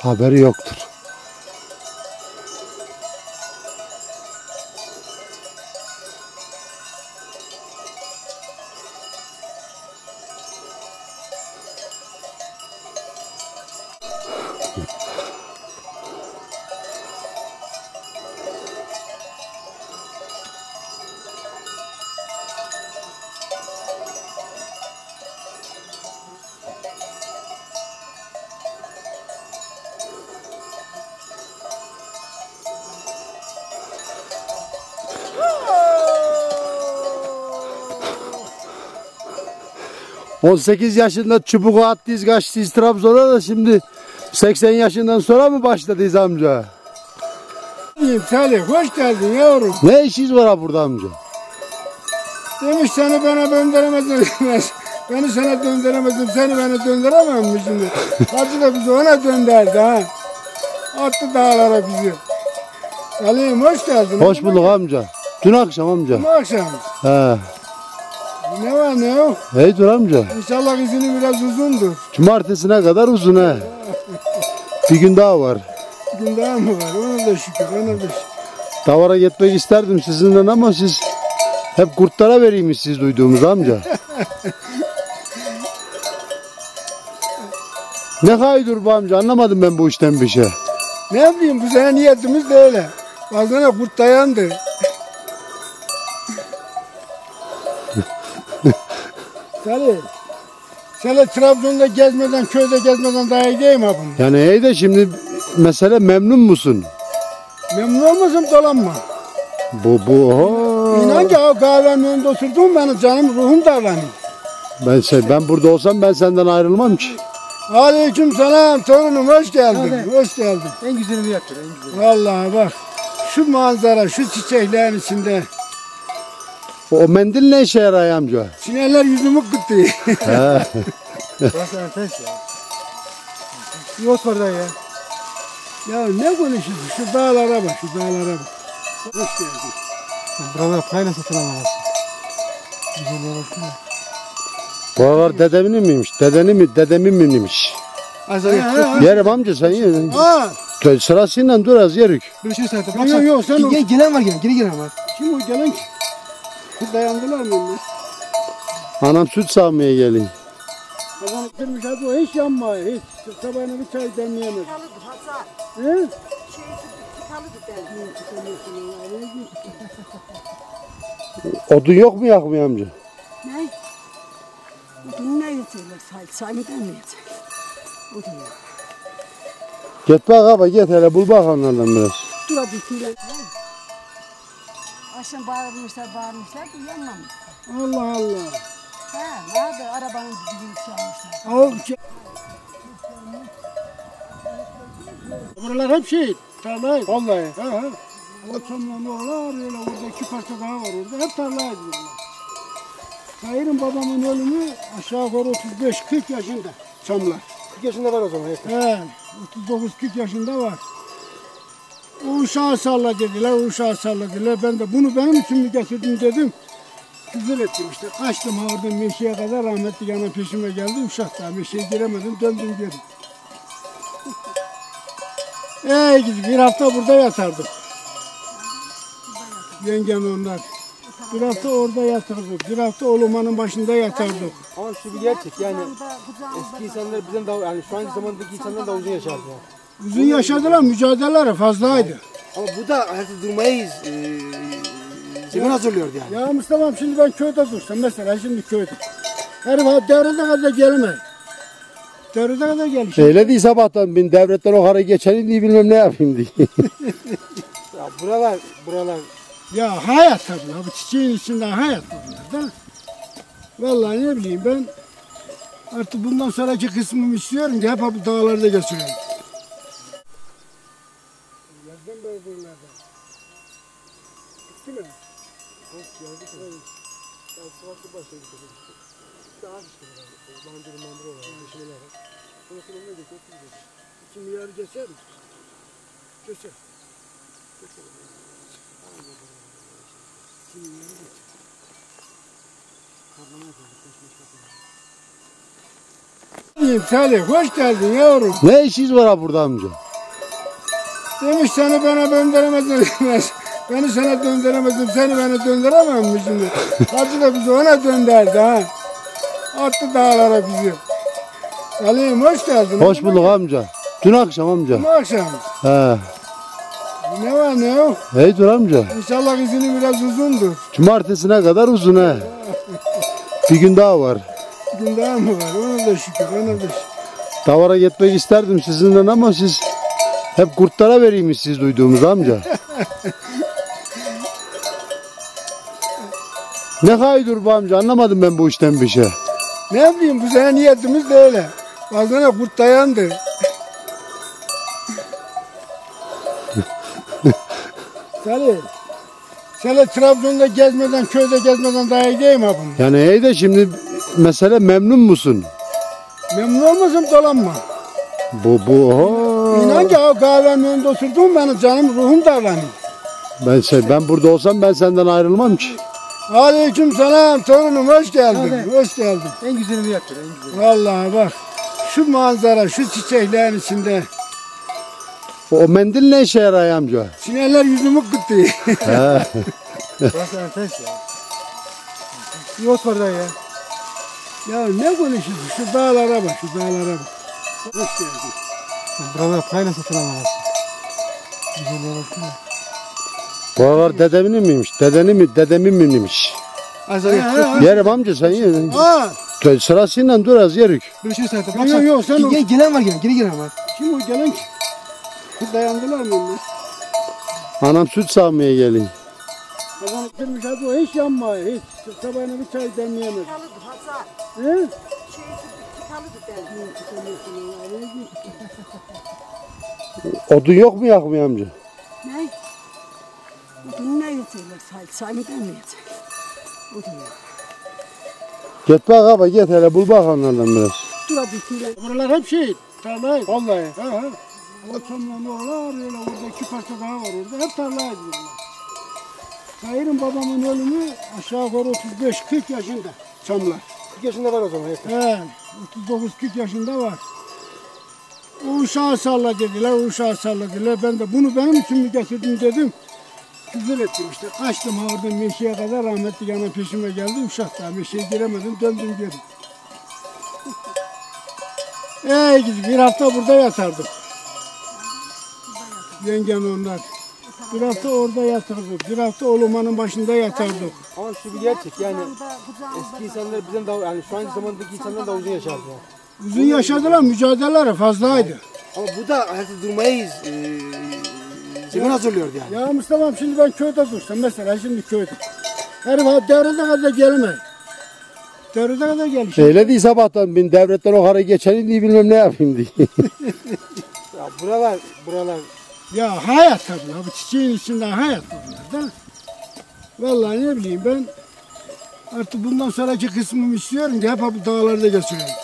haberi yoktur. ...18 yaşında çubuğu attıyız, kaçtıyız Trabzon'a da şimdi 80 yaşından sonra mı başladıyız amca? Salih, hoş geldin yavrum. Ne işiniz var ha burada amca? Demiş seni bana döndüremezsin. Beni sana döndüremezsin, seni bana döndüremem mi şimdi? Hacı da bizi ona dönderdi ha. Attı dağlara bizi. Salih'im hoş geldin. Hoş bulduk amca. Dün akşam amca. Bu akşam. He. Ne var ne yok? Hey dur amca. İnşallah izini biraz uzundur. Cumartesine kadar uzun he. Bir gün daha var. Bir gün daha mı var? Ona da şükür, ona da şükür. Davara gitmek isterdim sizinle ama siz hep kurtlara vereyim siz duyduğumuz amca. Ne kaydır bu amca, anlamadım ben bu işten bir şey. Ne bileyim bu sene niyetimiz de öyle. Baksana kurt dayandı. Salih, sen Trabzon'da gezmeden, köyde gezmeden daha iyi değil mi abim? Yani iyi de şimdi mesele memnun musun? Memnun olmasam dolanma. Oho. İnan ki o kahvenin önünde oturdum benim canım, ruhum darlanıyor. Ben burada olsam ben senden ayrılmam ki. Aleyküm selam torunum, hoş geldin. Hadi. Hoş geldin. En güzelini yaptın, en güzelini. Vallahi bak, şu manzara, şu çiçeklerin içinde. O mendil ne işe yarar amca? Sinirler yüzümü kıttı. He. Burası enfes ya. Bir ot var da ya. Ya ne konuşuyorsun? Şu dağlara bak, şu dağlara bak. Hoş geldin. Buralar kayna satın alamazsın. Güzelliğe baksana. Buralar dedemin miymiş? Dedemin miymiş? Azar Ha, yok. ha. Yerim amca sen ye. Aa, Sırasıyla dur az yerik. Bir şey saydım. Yok, yok, sen o- Gelen var gelen, geri gelen var. kim o gelen ki? Dayandılar mı onlar? Anam süt sağmaya geleyim. Adam bitirmiş hadi o hiç yanmıyor, hiç. Sabahına bir çay demleyemez. He? Odun yok mu yakmıyor amca? Ne? Odun ne yetiyorlar? Saymıdan mı yetiyor? Odun yok. Git bak abi git hele bul bak onlardan biraz. Dur abi tüyle. Akşam bağırmışlar uyanmamış. Allah Allah. Ha, nerede arabanın dibini çalmışlar. Al, buralar hep şey, tarlaydı. Vallahi. Ha ha. O çamlan oralar öyle orada iki parça daha var orada. Hep tarlaydı bunlar. Hayır'ın babamın ölümü aşağı yukarı 35-40 yaşında çamlar. 40 yaşında var o zaman. He, 39-40 yaşında var. O uşağı salla dediler, o uşağı salla dediler. Ben de bunu benim için mi getirdin dedim. Küfür ettim işte. Kaçtım oradan meşeye kadar rahmetli yana peşime geldi. Uşak daha meşeye giremedim, döndüm geri. Gidip bir hafta burada yatardık. Yengem onlar. Bir hafta orada yatardık. Bir hafta Oluman'ın başında yatardık. Ama şu bir gerçek yani Kucağımızda eski insanlar bizden daha yani şu anki zamandaki insanlar daha uzun yaşardı yani. Uzun yaşadılar, mücadeleleri fazlaydı. Ama bu da artık durmayız. Zemin hazırlıyordu yani. Ya Mustafa'm şimdi ben köyde dursam mesela şimdi köyde. Herif devrede kadar gelmez. Devrede kadar gelir. Öyle değil sabahtan bin devletten o karayı geçelim diye bilmem ne yapayım diye. Ya buralar. Ya hayat tabii. Bu çiçeğin içinde hayat bunlar da. Vallahi ne bileyim ben artık bundan sonraki kısmımı istiyorum ki hep bu dağlarda geçireyim. Yazdan beri buralarda. Bitti mi? Yok geldik mi? Ben sıvaklı başladık. İşte ağaç işte. Mandıra var. Yeşiller var. Sonra ne geçiyor? Şimdi yer geçer mi? Geçer. Şimdi yer geçer. Karlama yapalım. Salih hoş geldin yavrum. Ne işiniz var ha burada amca? Demiş seni bana döndüremezsin. Beni sana döndüremezsin. Seni bana döndüremem mi şimdi? Hacı da bizi ona dönderdi ha. Attı dağlara bizi. Salih'im hoş geldin. Hoş bulduk amca. Dün akşam amca. Bu akşam. He. Ne var ne yok? Hey dur amca. İnşallah izini biraz uzundur. Cumartesine kadar uzun he. Bir gün daha var. Bir gün daha mı var? Ona da şükür. Ona da şükür. Davara gitmek isterdim sizinle ama siz hep kurtlara vereyim siz duyduğumuz amca. Ne haydur bu amca, anlamadım ben bu işten bir şey. Ne bileyim bu sene niyetimiz de öyle. Bazen kurt dayandı. Salih. Sen Trabzon'da gezmeden, köyde gezmeden daha iyi değil mi abim? Yani hey de şimdi mesele memnun musun? Memnun olmasam dolanma. Bu oho. İnan ki o kahvenin önünde oturdum benim canım, ruhum darlanıyor. Ben burada olsam ben senden ayrılmam ki. Aleyküm selam torunum, hoş geldin. Abi. Hoş geldin. En güzelini yaptın, en güzeli. Vallahi bak, şu manzara, şu çiçeklerin içinde. O mendil ne işe yarar amca? Sinirler yüzümü kıttı. He. Burası enfes ya. Bir ot var da ya. Ya ne konuşuyorsun? Şu dağlara bak, şu dağlara bak. Hoş geldin. Buralar kayna satın alamazsın. Güzelliğe baksana. Buralar dedemin miymiş? Dedemin miymiş? Azar He, yok. he. Yerim amca sen ye. Aa, Sırasıyla dur az yerik. Bir şey saydım. Yok, yok, sen o- Gelen var gelen. Geri gelen var. kim o gelen ki? Dayandılar mı onlar? Anam süt sağmaya geleyim. Adam bitirmiş hadi o hiç yanmıyor, hiç. Sabahına bir çay demleyemez. Tıkalıdı Hazar. He? Şeysi tıkalıdı Odun yok mu yakmıyor amca? Ne? Odun ne yatıyorlar? Saymıdan mı yatıyor? Odun yok. Git bak abi git hele bul bak onlardan biraz. Dur abi bitiyle. Buralar hep şey, tarlaydı. Vallahi. He. O çamlan oralar, öyle orada 2 parça daha var orada, hep tarlaydı bunlar. Hayır'ın babamın ölümü aşağı yukarı 35-40 yaşında, çamlar. 40 yaşında var o zaman. He, 39-40 yaşında var. O uşağı salla dediler, o uşağı salla dediler. Ben de bunu benim için mi getirdin dedim. Küfür ettim işte. Kaçtım oradan meşeye kadar, rahmetli yana peşime geldi. Uşak daha meşeye giremedim, döndüm geri. Gidip bir hafta burada yatardık. Yengem onlar. Bir hafta orada yatardık. Bir hafta Oluman'ın başında yatardık. Ama şu bir gerçek yani. Kucağımda Eski insanlar bizden daha, yani şu anki zamandaki insanlar daha uzun yaşardı yani. Uzun yaşadılar, mücadeleleri fazlaydı. Ama bu da hayatı durmayız. Zemin hazırlıyordu yani. Ya Mustafa'm şimdi ben köyde dursam mesela şimdi köyde. Herif devrede kadar gelmeyin. Devrede kadar gelişim. Öyle değil sabahtan ben devletten o karayı geçelim diye bilmem ne yapayım diye. Ya buralar. Ya hayat tabii ya, bu çiçeğin içinde hayat bunlar da. Vallahi ne bileyim ben artık bundan sonraki kısmımı istiyorum ki hep bu dağlarda geçireyim.